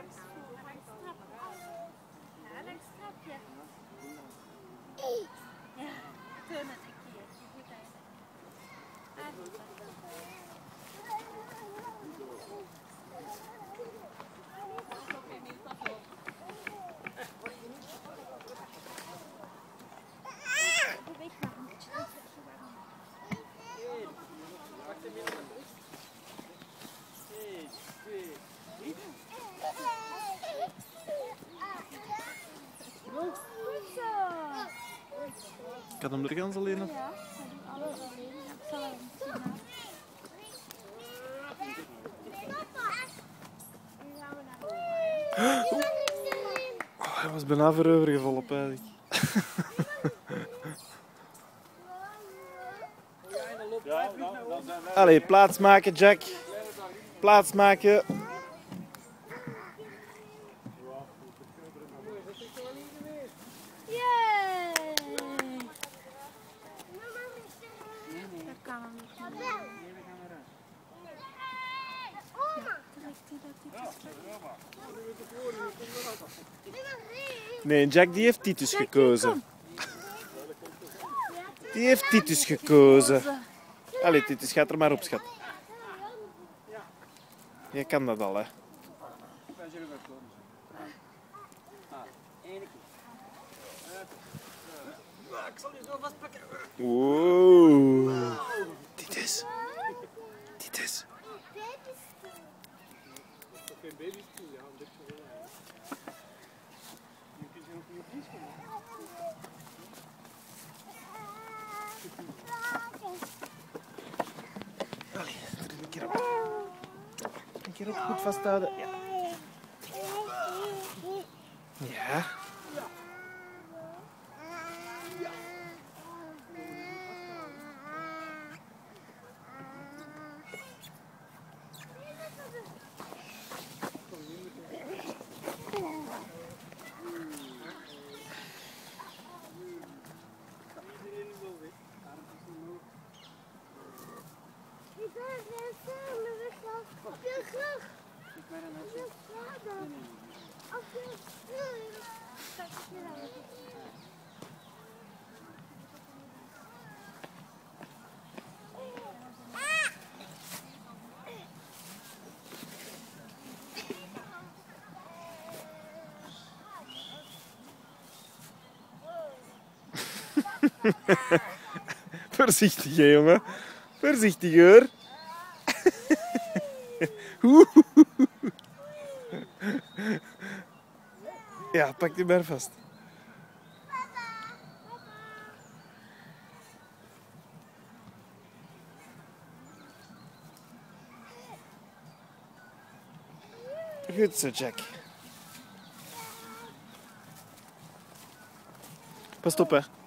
langs trap. Ja, langs het trapje. Ja, turnen een keer. Goed uit. Beweeg maar een beetje. 1, 2, 3. Goed zo. Ik had hem er gans alleen op. Ja, we doen alles alleen. Ja, ik zal hem misschien na. Nu gaan we naar boven. Oh, hij was bijna voorovergevallen op eigenlijk. Allee, plaatsmaken Jack. Plaatsmaken. Yay! Dat kan hem niet meer. Nee, Jack die heeft Titus gekozen. Die heeft Titus gekozen. Allee, Titus, gaat er maar op, schat. Jij kan dat al, hè. Ik zal je zo vastpakken. Wow. Titus. Titus. Geen babystoel, ja, een beetje wel. Je kunt je nog niet op dienst komen. Allee, er een keer op. Een keer op, goed vasthouden. Ja. Ja. Op je rug. Ik ben een Op je vader. Op je rug. Kijk eens naar. Voorzichtig, hè, jongen. Voorzichtig, hoor. Ja, pak die maar vast. Goed zo, Jack. Pas op, hè.